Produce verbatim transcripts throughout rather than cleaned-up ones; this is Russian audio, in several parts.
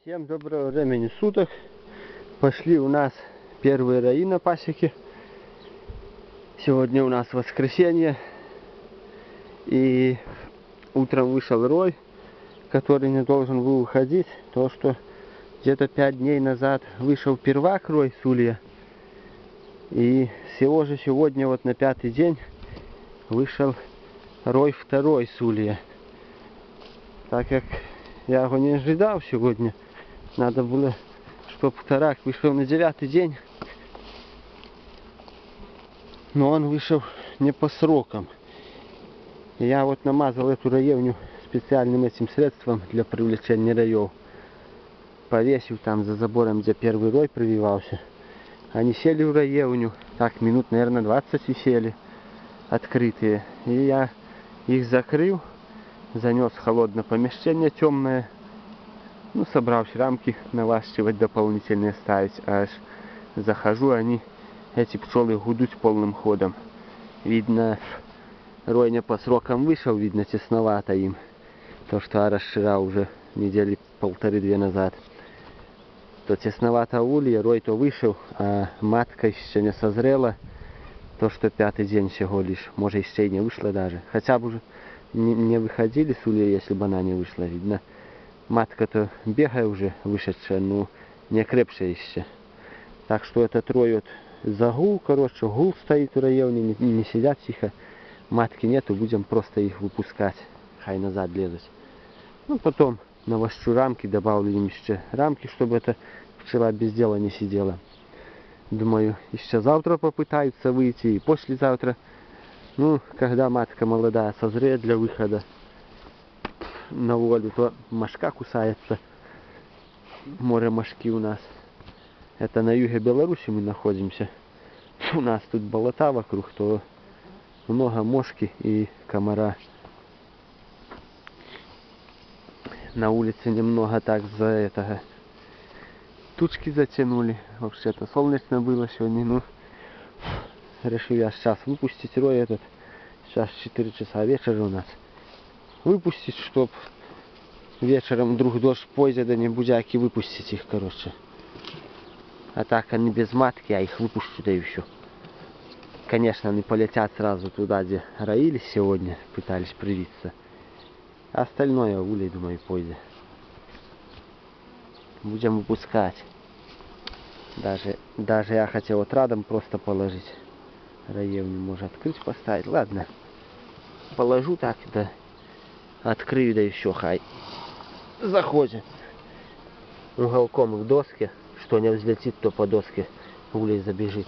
Всем доброго времени суток. Пошли у нас первые раи на пасеке. Сегодня у нас воскресенье. И утром вышел рой, который не должен был уходить. То, что где-то пять дней назад вышел первак рой с улья. И всего же сегодня вот на пятый день вышел рой второй с улья. Так как я его не ожидал сегодня, надо было, чтобы вторак вышел на девятый день. Но он вышел не по срокам. И я вот намазал эту раевню специальным этим средством для привлечения раев. Повесил там за забором, где первый рой прививался. Они сели в раевню, так минут, наверное, двадцать висели, открытые. И я их закрыл, занес в холодное помещение темное. Ну, собрался рамки навашивать дополнительные ставить. Аж захожу, они, эти пчелы, гудут полным ходом. Видно, рой не по срокам вышел, видно, тесновато им. То, что я расширял уже недели полторы-две назад. То тесновато улья, рой то вышел, а матка еще не созрела. То, что пятый день всего лишь, может, еще и не вышла даже. Хотя бы уже не, не выходили с улья, если бы она не вышла, видно. Матка-то бегая уже вышедшая, но не крепшая еще. Так что этот рой вот загул, короче, гул стоит в районе, не, не сидят тихо. Матки нету, будем просто их выпускать, хай назад лезать. Ну, потом навощу рамки, добавлю им еще рамки, чтобы эта пчела без дела не сидела. Думаю, еще завтра попытаются выйти, и послезавтра. Ну, когда матка молодая созреет для выхода на волю, то мошка кусается. Море мошки у нас. Это на юге Беларуси мы находимся. У нас тут болота вокруг, то много мошки и комара. На улице немного так за этого тучки затянули. Вообще-то солнечно было сегодня. Ну, решил я сейчас выпустить рой этот. Сейчас четыре часа вечера у нас. Выпустить, чтоб вечером вдруг дождь пойдет, да не будяки, выпустить их, короче. А так они без матки, а их выпущу, да и все. Конечно, они полетят сразу туда, где роились сегодня, пытались привиться. А остальное улей, думаю, пойдет. Будем выпускать. Даже, даже я хотел вот рядом просто положить. Раевню можно открыть, поставить. Ладно. Положу так, да. Открою, да и все, хай. Заходит. Уголком к доске. Что не взлетит, то по доске улей забежит.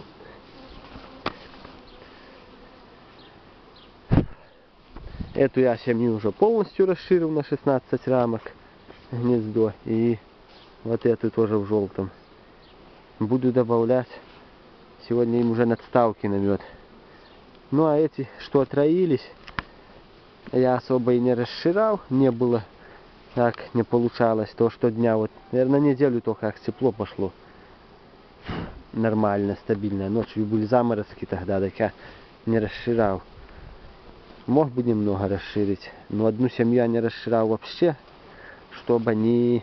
Эту я семью уже полностью расширил на шестнадцать рамок. Гнездо. И вот эту тоже в желтом. Буду добавлять. Сегодня им уже надставки на мед. Ну а эти, что отроились, я особо и не расширял. Не было, так не получалось. То, что дня, вот, наверное, неделю только как тепло пошло. Нормально, стабильно. Ночью были заморозки тогда, так я не расширял. Мог бы немного расширить, но одну семью я не расширял вообще, чтобы они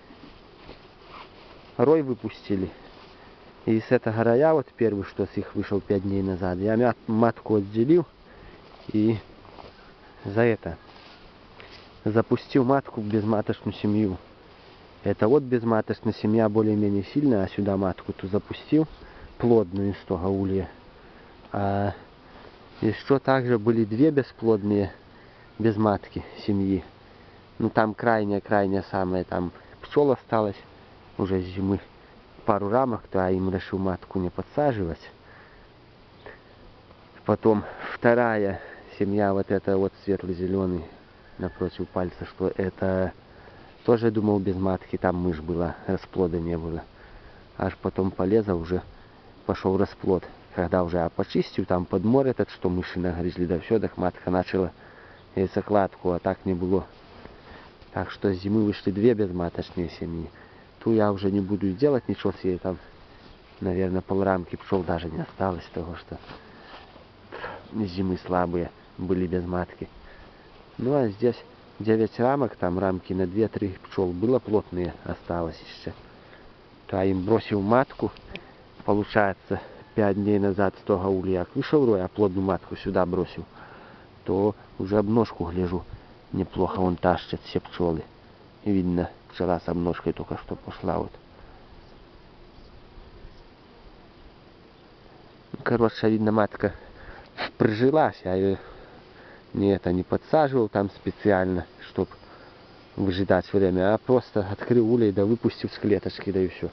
рой выпустили. И с этого роя, вот первый, что с их вышел пять дней назад, я матку отделил и за это запустил матку в безматочную семью. Это вот безматочная семья более-менее сильная, а сюда матку-то запустил плодную из того улья. А еще также были две бесплодные без матки семьи. Ну там крайняя-крайняя самая, там пчел осталось уже с зимы. Пару рамок, то я им решил матку не подсаживать. Потом вторая семья, вот эта вот светло-зеленый напротив пальца, что это тоже думал без матки, там мышь была, расплода не было. Аж потом полеза уже пошел расплод. Когда уже я почистил, там подмор этот, что мыши нагрызли, да все, так матка начала яйцекладку, а так не было. Так что с зимы вышли две безматочные семьи. Ту я уже не буду делать ничего с ей, там, наверное, полрамки пчел даже не осталось, того что зимы слабые были без матки. Ну а здесь девять рамок, там рамки на две-три пчел было плотные, осталось еще. То я им бросил матку, получается, пять дней назад с того ульяк вышел рой, а плодную матку сюда бросил, то уже обножку гляжу, неплохо он тащит все пчелы. И видно, пчела с обножкой только что пошла вот. Короче, видно, матка прижилась, я ее не это не подсаживал там специально, чтобы выжидать время, а просто открыл улей, да выпустил с клеточки, да и все.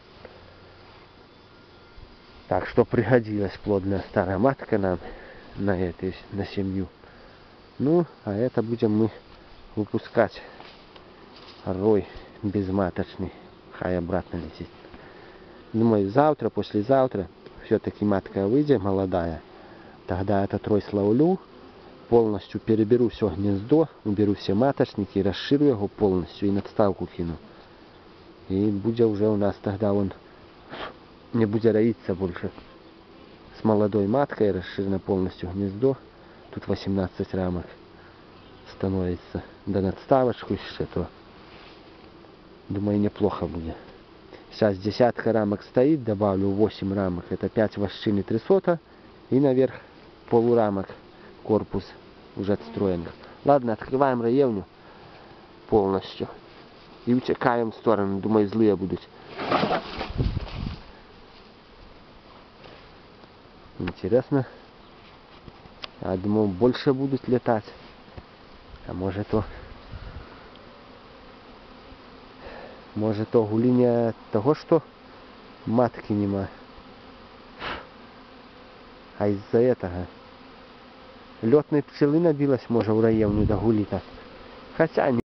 Так что пригодилась плодная старая матка нам на этой, на семью. Ну, а это будем мы выпускать рой безматочный, хай обратно летит. Думаю, завтра, послезавтра все-таки матка выйдет молодая, тогда этот рой словлю, полностью переберу все гнездо, уберу все маточники, расширю его полностью и надставку кину. И будет уже у нас тогда он не будет роиться больше. С молодой маткой расширено полностью гнездо. Тут восемнадцать рамок становится. Да надставочку еще то. Думаю, неплохо будет. Сейчас десятка рамок стоит, добавлю восемь рамок. Это пять вощин и три сота. И наверх полурамок корпус уже отстроен. Ладно, открываем раевню полностью. И утекаем в сторону. Думаю, злые будут. Интересно. Я думал, больше будут летать. А может то... Может то гуління того, что матки нема. А из-за этого летной пчелы набилась, может, в раевню до гулита. Хотя